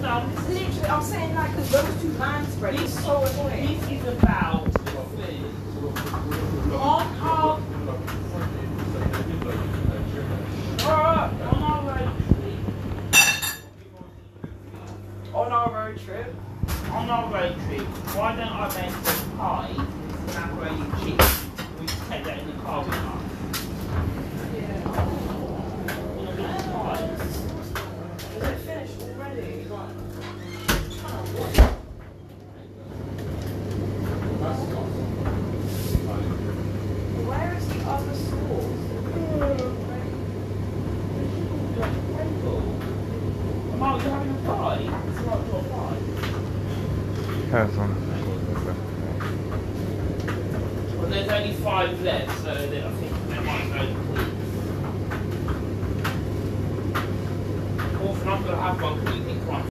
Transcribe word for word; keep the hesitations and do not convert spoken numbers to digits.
I'm literally, I'm saying like, because those two lines spread is so annoying. This is about on our on our road trip. On our road trip. On our road trip, why don't I make a pie with macaroni and cheese? We just take that in the car with us. Is it finished already? Where is the other sauce? Mark, you're having a pie? It's not your pie. Has one. Well, there's only five left, so that I think they might go quick. Or if I'm not going to have one quick.